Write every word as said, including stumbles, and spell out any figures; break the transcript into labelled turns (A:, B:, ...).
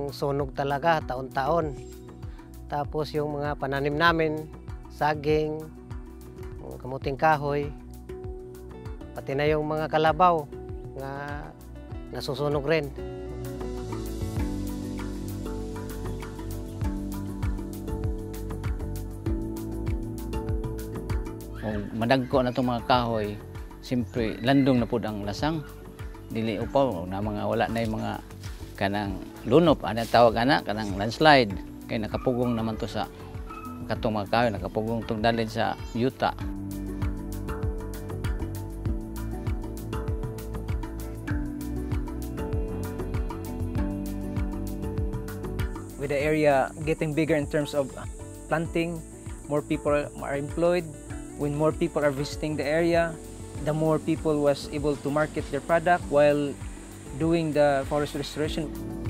A: talagang sunog talaga taon-taon. Tapos yung mga pananim namin, saging, kamuting kahoy, pati na yung mga kalabaw na nasusunog rin.
B: Kung madagko na itong mga kahoy, siyempre landong na po ang lasang. Dili upaw na mga wala na yung mga kanang lunop, ano tawag ana, kanang landslide. Kaya nakapugong naman to sa katong mga kahoy, nakapugong itong dalin sa yuta.
C: With the area getting bigger in terms of planting, more people are employed. When more people are visiting the area, the more people was able to market their product while doing the forest restoration.